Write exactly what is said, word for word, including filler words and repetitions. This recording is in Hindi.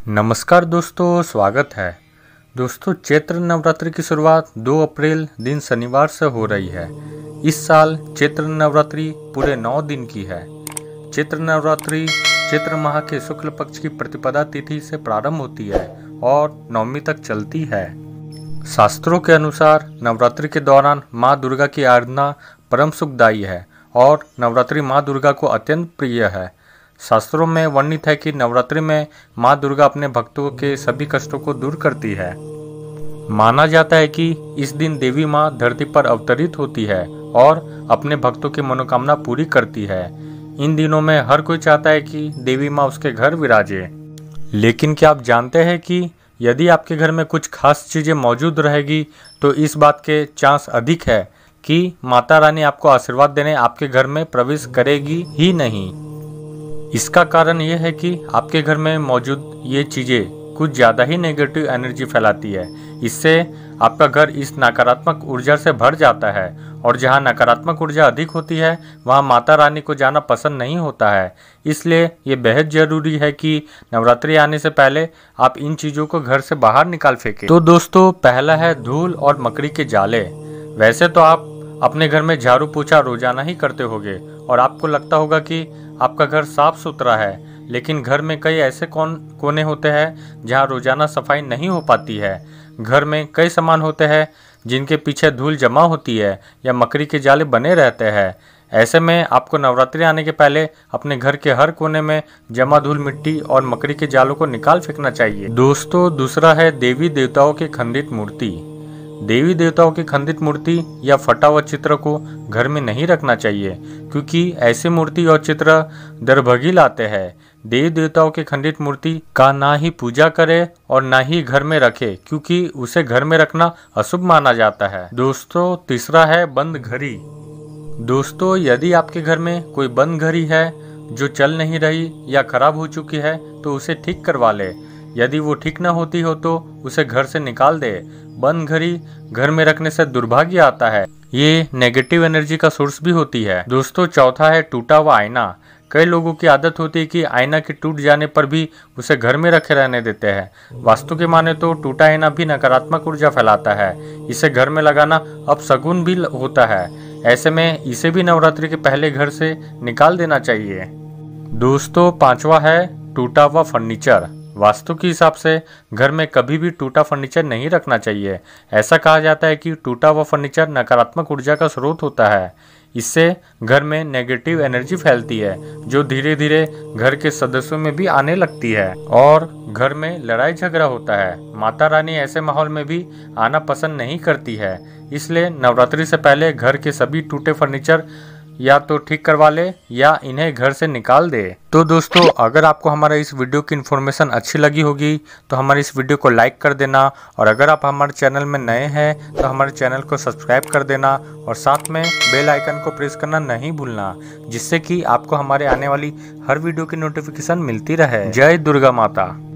नमस्कार दोस्तों, स्वागत है। दोस्तों, चैत्र नवरात्रि की शुरुआत दो अप्रैल दिन शनिवार से हो रही है। इस साल चैत्र नवरात्रि पूरे नौ दिन की है। चैत्र नवरात्रि चैत्र माह के शुक्ल पक्ष की प्रतिपदा तिथि से प्रारंभ होती है और नवमी तक चलती है। शास्त्रों के अनुसार नवरात्रि के दौरान माँ दुर्गा की आराधना परम सुखदायी है और नवरात्रि माँ दुर्गा को अत्यंत प्रिय है। शास्त्रों में वर्णित है कि नवरात्रि में माँ दुर्गा अपने भक्तों के सभी कष्टों को दूर करती है। माना जाता है कि इस दिन देवी माँ धरती पर अवतरित होती है और अपने भक्तों की मनोकामना पूरी करती है। इन दिनों में हर कोई चाहता है कि देवी माँ उसके घर विराजे। लेकिन क्या आप जानते हैं कि यदि आपके घर में कुछ खास चीज़ें मौजूद रहेगी तो इस बात के चांस अधिक है कि माता रानी आपको आशीर्वाद देने आपके घर में प्रवेश करेगी ही नहीं। इसका कारण यह है कि आपके घर में मौजूद ये चीज़ें कुछ ज़्यादा ही नेगेटिव एनर्जी फैलाती है। इससे आपका घर इस नकारात्मक ऊर्जा से भर जाता है और जहाँ नकारात्मक ऊर्जा अधिक होती है वहाँ माता रानी को जाना पसंद नहीं होता है। इसलिए ये बेहद ज़रूरी है कि नवरात्रि आने से पहले आप इन चीज़ों को घर से बाहर निकाल फेंकें। तो दोस्तों, पहला है धूल और मकड़ी के जाले। वैसे तो आप अपने घर में झाड़ू पोछा रोजाना ही करते होंगे और आपको लगता होगा कि आपका घर साफ सुथरा है, लेकिन घर में कई ऐसे कौन कोने होते हैं जहां रोजाना सफाई नहीं हो पाती है। घर में कई सामान होते हैं जिनके पीछे धूल जमा होती है या मकड़ी के जाले बने रहते हैं। ऐसे में आपको नवरात्रि आने के पहले अपने घर के हर कोने में जमा धूल, मिट्टी और मकड़ी के जालों को निकाल फेंकना चाहिए। दोस्तों, दूसरा है देवी देवताओं की खंडित मूर्ति। देवी देवताओं की खंडित मूर्ति या फटा हुआ चित्र को घर में नहीं रखना चाहिए, क्योंकि ऐसी मूर्ति और चित्र दरभगी लाते हैं। देवी देवताओं की खंडित मूर्ति का ना ही पूजा करे और ना ही घर में रखे, क्योंकि उसे घर में रखना अशुभ माना जाता है। दोस्तों, तीसरा है बंद घड़ी। दोस्तों, यदि आपके घर में कोई बंद घड़ी है जो चल नहीं रही या खराब हो चुकी है तो उसे ठीक करवा ले। यदि वो ठीक ना होती हो तो उसे घर से निकाल दे। बंद घड़ी घर में रखने से दुर्भाग्य आता है। ये नेगेटिव एनर्जी का सोर्स भी होती है। दोस्तों, चौथा है टूटा हुआ आईना। कई लोगों की आदत होती है कि आईना के टूट जाने पर भी उसे घर में रखे रहने देते हैं। वास्तु के माने तो टूटा आईना भी नकारात्मक ऊर्जा फैलाता है। इसे घर में लगाना अपशगुन भी होता है। ऐसे में इसे भी नवरात्रि के पहले घर से निकाल देना चाहिए। दोस्तों, पांचवा है टूटा हुआ फर्नीचर। वास्तु के हिसाब से घर में कभी भी टूटा फर्नीचर नहीं रखना चाहिए। ऐसा कहा जाता है कि टूटा हुआ फर्नीचर नकारात्मक ऊर्जा का स्रोत होता है। इससे घर में नेगेटिव एनर्जी फैलती है जो धीरे धीरे घर के सदस्यों में भी आने लगती है और घर में लड़ाई झगड़ा होता है। माता रानी ऐसे माहौल में भी आना पसंद नहीं करती है। इसलिए नवरात्रि से पहले घर के सभी टूटे फर्नीचर या तो ठीक करवा ले या इन्हें घर से निकाल दे। तो दोस्तों, अगर आपको हमारा इस वीडियो की इन्फॉर्मेशन अच्छी लगी होगी तो हमारे इस वीडियो को लाइक कर देना, और अगर आप हमारे चैनल में नए हैं तो हमारे चैनल को सब्सक्राइब कर देना और साथ में बेल आइकन को प्रेस करना नहीं भूलना, जिससे कि आपको हमारे आने वाली हर वीडियो की नोटिफिकेशन मिलती रहे। जय दुर्गा माता।